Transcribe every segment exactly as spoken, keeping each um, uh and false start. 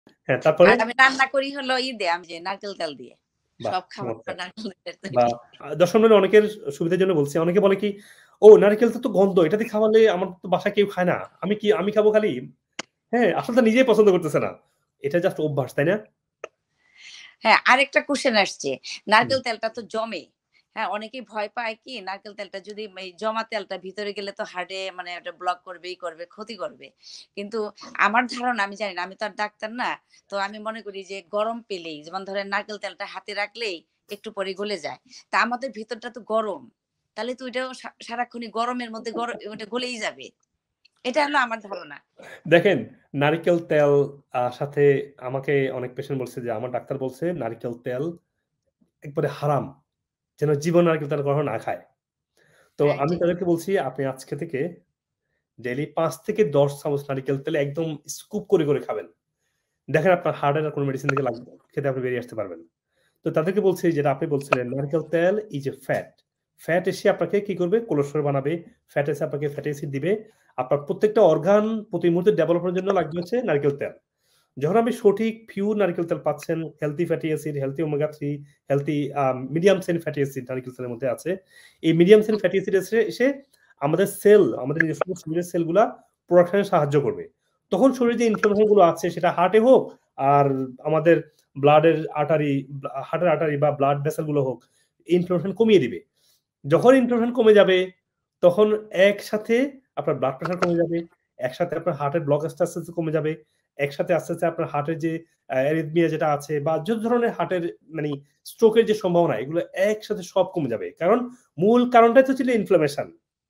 হ্যাঁ তারপরে আর আমি রান্না করি হলো ই দিয়ে আমি যে নারকেল তেল দিয়ে সব খাবার নারকেল তেল বা দর্শক মণ্ডলী অনেকের সুবিধার জন্য বলছি অনেকে বলে কি ও নারকেল তো গন্ধ এটা দিয়ে খাওয়ালে আমার তো বাসায় কেউ খায় না আমি কি আমি খাবো খালি হ্যাঁ আসলে তো নিজেই পছন্দ করতেছে না এটা জাস্ট অভ্যাস তাই না হ্যাঁ আরেকটা কোশ্চেন আসছে নারকেল তেলটা তো জমে হ্যাঁ অনেকেই ভয় পায় কি নারকেল তেলটা যদি এই জমা তেলটা ভিতরে গেলে তো হার্টে মানে ওটা ব্লক করবেই করবে ক্ষতি করবে কিন্তু আমার ধারণা আমি জানি না আমি তো আর ডাক্তার না তো আমি মনে করি যে গরম পেলেই যেমন ধরেন নারকেল তেলটা হাতে রাখলেই একটু পরে গলে যায় তা আমাদের ভিতরটা তো গরম তাহলে তো ওইটাও সারাক্ষণই গরমের মধ্যে গরম ওটা গলেই যাবে এটা হলো আমার ধারণা দেখেন নারকেল তেল সাথে আমাকে অনেক পেশেন্ট বলছে যে আমার ডাক্তার বলছে নারকেল তেল একবারে হারাম যেন জীবন নারকেল তেল কখনো না খায় তো আমি তাদেরকে বলছি আপনি আজকে থেকে ডেইলি পাঁচ থেকে দশ চামচ নারকেল তেল একদম স্কুপ করে করে খাবেন দেখেন আপনার হার্টের আর কোনো মেডিসিন থেকে লাগবে খেতে আপনি বেরিয়ে আসতে পারবেন তো তাদেরকে বলছি যেটা আপনি বলছিলেন নারকেল তেল ইজ এ ফ্যাট ফ্যাট এসে আপনাকে কি করবে কোলেস্টেরল বানাবে ফ্যাট এসে আপনাকে ফ্যাটি অ্যাসিড দিবে আপনার প্রত্যেকটা অর্গান প্রতি মুহূর্তে ডেভেলপের জন্য লাগবে হচ্ছে নারকেল তেল যখন আপনি সঠিক পিওর নারকেল তেল পাচ্ছেন healthy fatty acid healthy omega three healthy medium chain fatty acid নারকেল তেলের মধ্যে আছে এই মিডিয়াম চেইন ফ্যাটি অ্যাসিড এসে এসে আমাদের সেল আমাদের নিজস্ব শরীরের সেলগুলা প্রোডাকশনে সাহায্য করবে তখন শরীরে যে ইনফ্লামেশন গুলো আছে সেটা হার্টে হোক আর আমাদের ব্লাডের আর্টারি হার্টের আর্টারি বা ব্লাড ভেসেল গুলো হোক ইনফ্লামেশন কমিয়ে দিবে যখন ইনফ্লামেশন কমে যাবে তখন একসাথে আপনার ব্লাড প্রেশার কমে যাবে একসাথে আপনার হার্টের ব্লক আস্তে আস্তে কমে যাবে একসাথে আস্তে আস্তে আপনার হার্টের যে অ্যারিথমিয়া যেটা আছে বা যে ধরনের হার্টের মানে স্ট্রোকের যে সম্ভাবনা এগুলো একসাথে সব কমে যাবে কারণ মূল কারণটাই তো ছিল ইনফ্লামেশন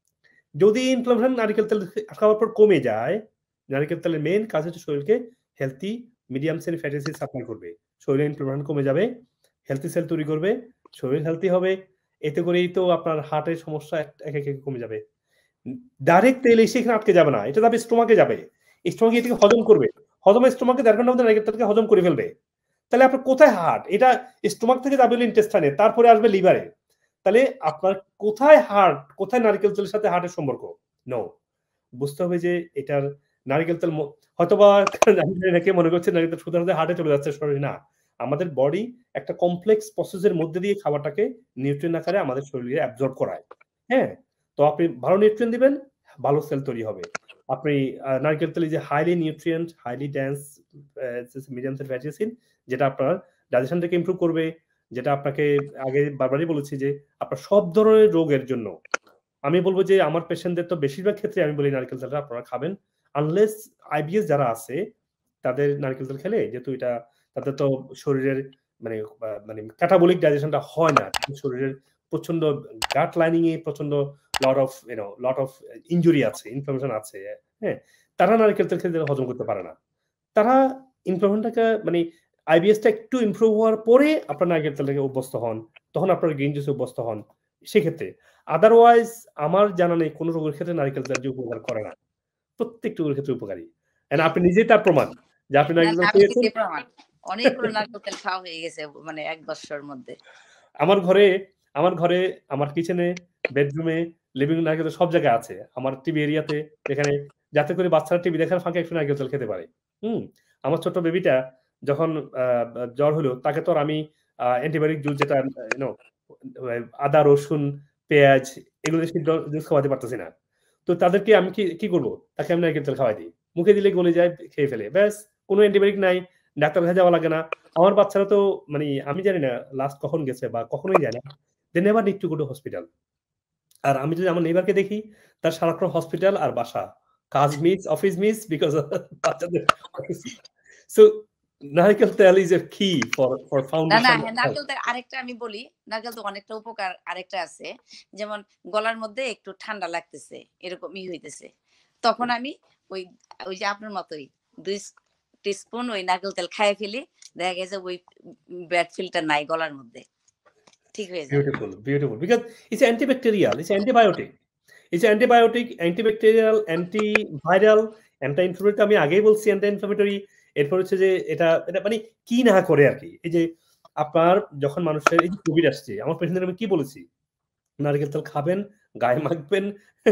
যদি ইনফ্লামেশন নারকেল তেল খাওয়ার পর কমে যায় নারকেল তেলের মেইন কাজ হচ্ছে শরীরকে healthy medium cell fatty acid supply করবে শরীরে ইনফ্লামেশন কমে যাবে হেলথি সেল তৈরি করবে শরীর হেলথি হবে এতে করেই তো আপনার হার্টের সমস্যা এক এক কমে যাবে ডাইরেক্ট তেল এসে এখানে আটকে যাবে না এটা যাবে স্টোমাকে যাবে স্টোমাকে এটাকে হজম করবে হজমে স্টোমাকে দেড় ঘন্টার মধ্যে নারকেল তেলকে হজম করে ফেলবে তাহলে আপনার কোথায় হার্ট এটা স্টোমাক থেকে যাবে ইন্টেস্টাইনে তারপরে আসবে লিভারে তাহলে আপনার কোথায় হার্ট কোথায় নারকেল তেলের সাথে হার্টের সম্পর্ক নো বুঝতে হবে যে এটার নারকেল তেল হয়তোবা নাকি মনে করছে নারকেল তেল শুধু হার্টে চলে যাচ্ছে শরীরে না আমাদের বডি একটা কমপ্লেক্স প্রসেসের মধ্যে দিয়ে খাবারটাকে নিউট্রিয়েন্ট আকারে আমাদের শরীরে অ্যাবজর্ব করায় হ্যাঁ তো আপনি ভালো নিউট্রিয়েন্ট দিবেন ভালো সেল তৈরি হবে আপনি নারকেল তেলে যে highly nutrient highly dense medium cell fatty acid যেটা আপনার ডাইজেশনটাকে ইমপ্রুভ করবে যেটা আপনাকে আগে বারবারই বলেছি যে আপনার সব ধরনের রোগের জন্য আমি বলবো যে আমার পেশেন্টদের তো বেশিরভাগ ক্ষেত্রে আমি বলি নারকেল তেলটা আপনারা খাবেন আনলেস আইবিএস যারা আছে তাদের নারকেল তেল খেলে যেহেতু এটা তাদের তো শরীরের মানে মানে ক্যাটাবলিক ডাইজেশনটা হয় না শরীরের প্রচন্ড গাট লাইনিং এ প্রচন্ড lot of you know lot of injury আছে ইনফ্লামেশন আছে হ্যাঁ তারা নারকেল তেল খেতে হজম করতে পারে না তারা ইনফ্লামেশনটাকে মানে আইবিএসটা একটু ইমপ্রুভ হওয়ার পরে আপনার নারকেল তেলটাকে অভ্যস্ত হন তখন আপনার গ্রিন জুসে অভ্যস্ত হন সেক্ষেত্রে আদারওয়াইজ আমার জানা নেই কোন রোগের ক্ষেত্রে নারকেল তেল যে উপকার করে না প্রত্যেকটা রোগের ক্ষেত্রে উপকারী এন্ড আপনি নিজেই তার প্রমাণ যে আপনি নারকেল তেল খেয়েছেন প্রমাণ অনেকগুলো নারকেল তেল খাওয়া হয়ে গেছে মানে এক বছরের মধ্যে আমার ঘরে আমার ঘরে আমার কিচেনে বেডরুমে লিভিং রুম নারকেল সব জায়গায় আছে আমার টিভি এরিয়াতে এখানে যাতে করে বাচ্চারা টিভি দেখার ফাঁকে একটু নারকেল তেল খেতে পারে হুম আমার ছোট বেবিটা যখন জ্বর হলো তাকে তো আমি অ্যান্টিবায়োটিক জুস যেটা ইউনো আদা রসুন পেঁয়াজ এগুলো জুস খাওয়াতে পারতেছি না তো তাদেরকে আমি কি কি করবো তাকে আমি নারকেল তেল খাওয়াই দিই মুখে দিলে গলে যায় খেয়ে ফেলে ব্যাস কোনো অ্যান্টিবায়োটিক নাই ডাক্তার কাছে যাওয়া লাগে না আমার বাচ্চারা তো মানে আমি জানি না লাস্ট কখন গেছে বা কখনোই যায় না they never need to go to hospital আর আমি যদি আমার নেইবারকে দেখি তার সারাক্ষণ হসপিটাল আর বাসা কাজ মিস অফিস মিস বিকজ বাচ্চাদের সো নারকেল তেল ইজ এ কি ফর ফর ফাউন্ডেশন না না নারকেল তেল আরেকটা আমি বলি নারকেল তো অনেকটা উপকার আরেকটা আছে যেমন গলার মধ্যে একটু ঠান্ডা লাগতেছে এরকমই হইতেছে তখন আমি ওই ওই যে আপনার মতোই দুই টিস্পুন ওই নারকেল তেল খাইয়ে ফেলি দেখা গেছে ওই ব্যাড ফিলটা নাই গলার মধ্যে ঠিক হয়ে যায় beautiful beautiful because it's antibacterial it's antibiotic it's antibiotic antibacterial antiviral anti inflammatory আমি আগেই বলছি অ্যান্টি ইনফ্লামেটরি এরপর হচ্ছে যে এটা এটা মানে কি না করে আর কি এই যে আপনার যখন মানুষের এই যে কোভিড আসছে আমার পেশেন্টদের আমি কি বলেছি নারকেল তেল খাবেন গায়ে মাখবেন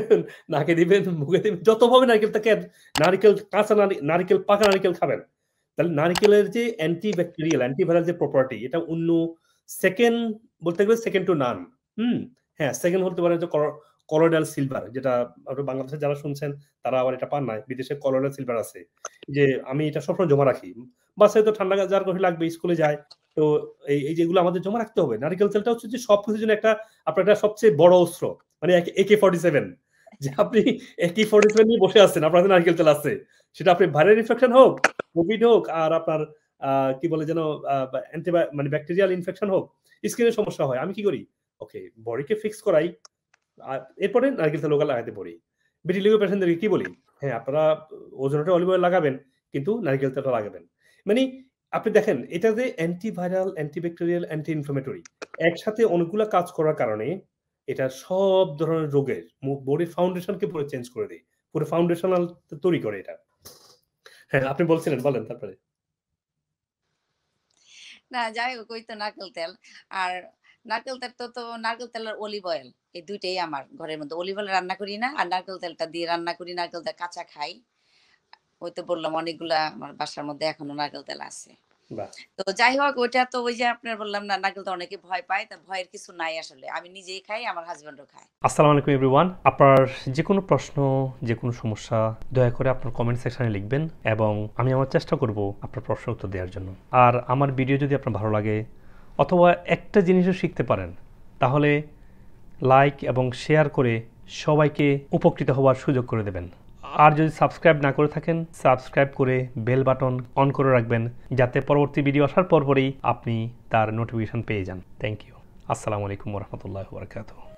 নাকে দিবেন মুখে দিবেন যতভাবে নারকেল তাকে নারকেল কাঁচা নারকেল পাকা নারকেল খাবেন তাহলে নারিকেলের যে অ্যান্টিব্যাকটেরিয়াল, অ্যান্টিভাইরাল যে প্রপার্টি এটা অন্য সেকেন্ড বলতে গেলে সেকেন্ড টু নান। হুম? হ্যাঁ, সেকেন্ড হতে পারে যে কর কলোয়েডাল সিলভার যেটা আপনি বাংলাদেশে যারা শুনছেন তারা আবার এটা পান নাই। বিদেশে কলোয়েডাল সিলভার আছে। যে আমি এটা সবসময় জমা রাখি। বাসায় তো ঠান্ডা যার কাশি লাগবে, স্কুলে যায়। তো এই, এই যেগুলো আমাদের জমা রাখতে হবে। নারিকেল তেলটা হচ্ছে যে সবকিছুর জন্য একটা আপনার একটা সবচেয়ে বড় অস্ত্র। মানে এ কে ফর্টি সেভেন যে আপনি এ কে ফর্টি সেভেন নিয়ে বসে আছেন, আপনার হাতে নারিকেল তেল আছে। সেটা আপনি ভাইরাল ইনফেকশন হোক, কোভিড হোক, আর আপনার আ কি বলে যেন আ অ্যান্টিবা মানে ব্যাকটেরিয়াল ইনফেকশন হোক, স্কিনের সমস্যা হয়। আমি কি করি? ওকে, বডিকে ফিক্স করাই। আর এরপরে নারকেল তেল ওগুলো লাগাতে বলি। ভিটিলিগো পেশেন্টদেরকে কি বলি? হ্যাঁ, আপনারা ওজোনেটা অলিভ অয়েল লাগাবেন, কিন্তু নারকেল তেলটা লাগাবেন। মানে আপনি দেখেন এটা যে অ্যান্টিভাইরাল, অ্যান্টিব্যাকটেরিয়াল, অ্যান্টি ইনফ্লামেটরি একসাথে অনেকগুলা কাজ করার কারণে এটা সব ধরনের রোগের মু বডির ফাউন্ডেশনকে পুরো চেঞ্জ করে দেয়। পুরো ফাউন্ডেশনাল তৈরি করে এটা। হ্যাঁ, আপনি বলছিলেন বলেন তারপরে। না যাই হোক ওই তো নারকেল তেল। আর নারকেল তেল তো, তো নারকেল তেল আর অলিভ অয়েল এই দুই টাই আমার ঘরের মধ্যে। অলিভ অয়েল রান্না করি না আর নারকেল তেলটা দিয়ে রান্না করি। নারকেল তেল কাঁচা খাই। ওই তো বললাম অনেকগুলা আমার বাসার মধ্যে এখনো নারকেল তেল আছে। বাহ! তো যাই হোক ওইটা তো ওই যে আপনার বললাম না নারকেল তেল অনেকে ভয় পায়। তা ভয়ের কিছু নাই আসলে। আমি নিজেই খাই, আমার হাসব্যান্ডও খায়। আসসালামু আলাইকুম এভরিওয়ান। আপনার যেকোনো প্রশ্ন, যেকোনো সমস্যা দয়া করে আপনার কমেন্ট সেকশনে লিখবেন এবং আমি আমার চেষ্টা করব আপনার প্রশ্নের উত্তর দেওয়ার জন্য। আর আমার ভিডিও যদি আপনার ভালো লাগে অথবা একটা জিনিসও শিখতে পারেন তাহলে লাইক এবং শেয়ার করে সবাইকে উপকৃত হওয়ার সুযোগ করে দেবেন। আর যদি সাবস্ক্রাইব না করে থাকেন সাবস্ক্রাইব করে বেল বাটন অন করে রাখবেন যাতে পরবর্তী ভিডিও আসার পরপরই আপনি তার নোটিফিকেশন পেয়ে যান। Thank you. আসসালামু আলাইকুম ওয়া রাহমাতুল্লাহি ওয়া বারাকাতুহু।